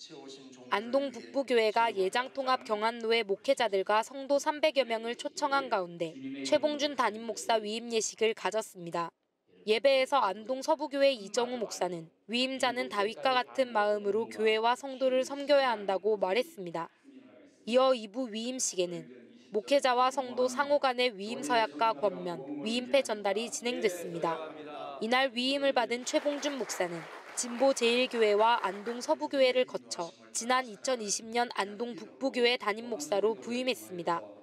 안동 북부교회가 예장통합 경안로의 목회자들과 성도 300여 명을 초청한 가운데 최봉준 담임 목사 위임 예식을 가졌습니다. 예배에서 안동 서부교회 이정우 목사는 위임자는 다윗과 같은 마음으로 교회와 성도를 섬겨야 한다고 말했습니다. 이어 2부 위임식에는 목회자와 성도 상호 간의 위임 서약과 권면, 위임패 전달이 진행됐습니다. 이날 위임을 받은 최봉준 목사는 진보 제1교회와 안동 서부교회를 거쳐 지난 2020년 안동 북부교회 담임 목사로 부임했습니다.